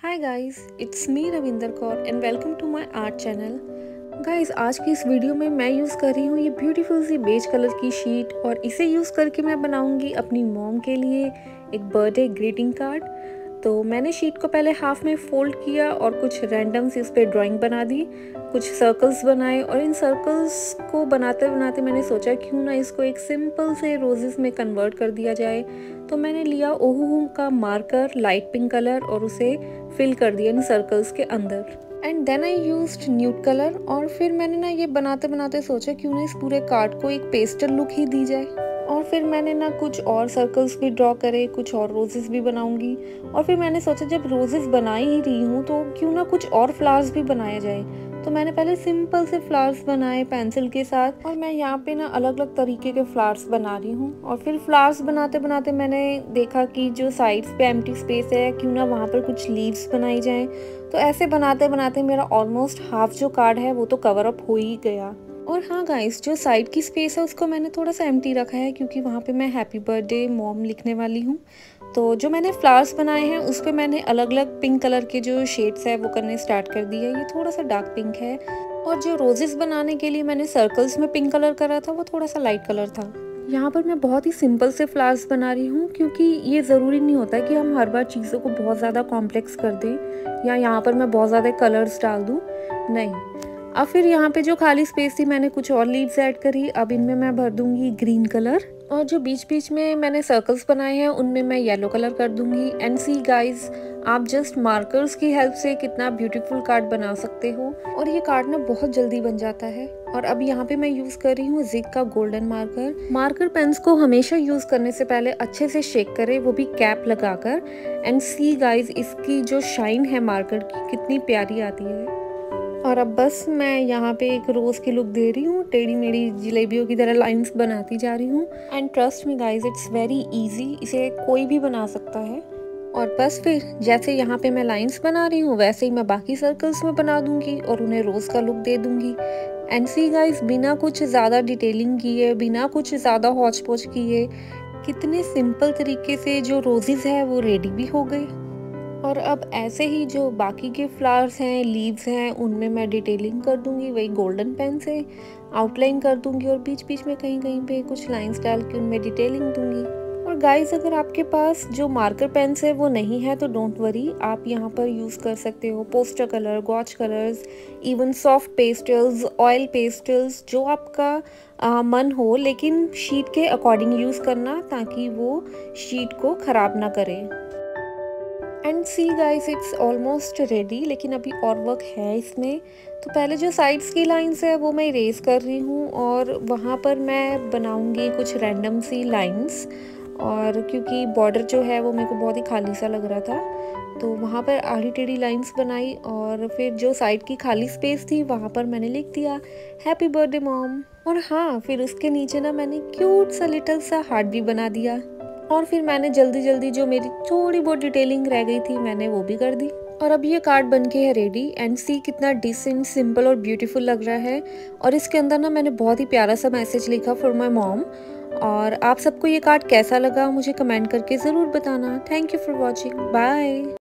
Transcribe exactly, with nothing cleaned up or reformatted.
Hi guys, it's me Ravinder Kaur and welcome to my art channel. Guys, आज की इस video में मैं यूज़ कर रही हूँ ये ब्यूटीफुल सी बेज कलर की शीट और इसे यूज़ करके मैं बनाऊँगी अपनी मॉम के लिए एक बर्थडे ग्रीटिंग कार्ड। तो मैंने शीट को पहले हाफ में फोल्ड किया और कुछ रैंडम सी उस पर ड्राइंग बना दी, कुछ सर्कल्स बनाए और इन सर्कल्स को बनाते बनाते मैंने सोचा क्यों ना इसको एक सिंपल से रोजेस में कन्वर्ट कर दिया जाए। तो मैंने लिया ओहू का मार्कर लाइट पिंक कलर और उसे फिल कर दिया इन सर्कल्स के अंदर and then I used nude colour. और फिर मैंने ना ये बनाते बनाते सोचा क्यों ना इस पूरे कार्ड को एक पेस्टल लुक ही दी जाए। और फिर मैंने ना कुछ और सर्कल्स भी ड्रॉ करे, कुछ और रोजेस भी बनाऊंगी। और फिर मैंने सोचा जब रोजेस बना ही रही हूँ तो क्यों ना कुछ और फ्लावर्स भी बनाया जाए। तो मैंने पहले सिंपल से फ्लावर्स बनाए पेंसिल के साथ और मैं यहाँ पे ना अलग अलग तरीके के फ्लावर्स बना रही हूँ। और फिर फ्लावर्स बनाते बनाते मैंने देखा कि जो साइड्स पे एम्प्टी स्पेस है क्यों ना वहाँ पर कुछ लीव्स बनाई जाएं। तो ऐसे बनाते बनाते मेरा ऑलमोस्ट हाफ जो कार्ड है वो तो कवर अप हो ही गया। और हाँ गाइस, जो साइड की स्पेस है उसको मैंने थोड़ा सा एम्प्टी रखा है क्योंकि वहाँ पे मैं हैप्पी बर्थडे मॉम लिखने वाली हूँ। तो जो मैंने फ्लावर्स बनाए हैं उस पर मैंने अलग अलग पिंक कलर के जो शेड्स है वो करने स्टार्ट कर दिए। ये थोड़ा सा डार्क पिंक है और जो रोजेस बनाने के लिए मैंने सर्कल्स में पिंक कलर करा था वो थोड़ा सा लाइट कलर था। यहाँ पर मैं बहुत ही सिंपल से फ्लावर्स बना रही हूँ क्योंकि ये ज़रूरी नहीं होता कि हम हर बार चीज़ों को बहुत ज़्यादा कॉम्प्लेक्स कर दें या यहाँ पर मैं बहुत ज़्यादा कलर्स डाल दूँ, नहीं। अब फिर यहाँ पे जो खाली स्पेस थी मैंने कुछ और लीव्स ऐड करी। अब इनमें मैं भर दूंगी ग्रीन कलर और जो बीच बीच में मैंने सर्कल्स बनाए हैं उनमें मैं येलो कलर कर दूंगी। एंड सी गाइस, आप जस्ट मार्कर्स की हेल्प से कितना ब्यूटीफुल कार्ड बना सकते हो और ये कार्ड ना बहुत जल्दी बन जाता है। और अब यहाँ पे मैं यूज कर रही हूँ जिग का गोल्डन मार्कर। मार्कर पेन्स को हमेशा यूज करने से पहले अच्छे से शेक करें, वो भी कैप लगाकर। एंड सी गाइस, इसकी जो शाइन है मार्कर की कितनी प्यारी आती है। और अब बस मैं यहाँ पे एक रोज़ की लुक दे रही हूँ, टेढ़ी मेढ़ी जलेबियों की तरह लाइंस बनाती जा रही हूँ। And trust me guys, it's very easy, इसे कोई भी बना सकता है। और बस फिर जैसे यहाँ पे मैं लाइंस बना रही हूँ वैसे ही मैं बाकी सर्कल्स में बना दूंगी और उन्हें रोज़ का लुक दे दूंगी। एंड सी गाइज, बिना कुछ ज़्यादा डिटेलिंग किए, बिना कुछ ज़्यादा हौच पौच किए, कितने सिंपल तरीके से जो रोजेज़ है वो रेडी भी हो गए। और अब ऐसे ही जो बाकी के फ्लावर्स हैं, लीव्स हैं, उनमें मैं डिटेलिंग कर दूंगी वही गोल्डन पेन से आउटलाइन कर दूंगी और बीच बीच में कहीं कहीं पे कुछ लाइंस डाल के उनमें डिटेलिंग दूंगी। और गाइस, अगर आपके पास जो मार्कर पेन्स है वो नहीं है तो डोंट वरी, आप यहाँ पर यूज़ कर सकते हो poster colour, gouache colours, even soft pastels, oil pastels, जो आपका आ, मन हो, लेकिन शीट के अकॉर्डिंग यूज़ करना ताकि वो शीट को ख़राब ना करे। And see guys, it's almost ready, लेकिन अभी और वर्क है इसमें। तो पहले जो साइड्स की लाइंस है वो मैं इरेज कर रही हूँ और वहाँ पर मैं बनाऊँगी कुछ रैंडम सी लाइंस। और क्योंकि बॉर्डर जो है वो मेरे को बहुत ही खाली सा लग रहा था तो वहाँ पर आड़ी टेढ़ी लाइंस बनाई और फिर जो साइड की खाली स्पेस थी वहाँ पर मैंने लिख दिया हैप्पी बर्थडे मॉम। और हाँ, फिर उसके नीचे ना मैंने क्यूट सा लिटिल सा हार्ट भी बना दिया। और फिर मैंने जल्दी जल्दी जो मेरी थोड़ी बहुत डिटेलिंग रह गई थी मैंने वो भी कर दी। और अब ये कार्ड बन के है रेडी। एंड सी कितना डिसेंट, सिंपल और ब्यूटीफुल लग रहा है। और इसके अंदर ना मैंने बहुत ही प्यारा सा मैसेज लिखा फॉर माई मॉम। और आप सबको ये कार्ड कैसा लगा मुझे कमेंट करके ज़रूर बताना। Thank you for watching, bye.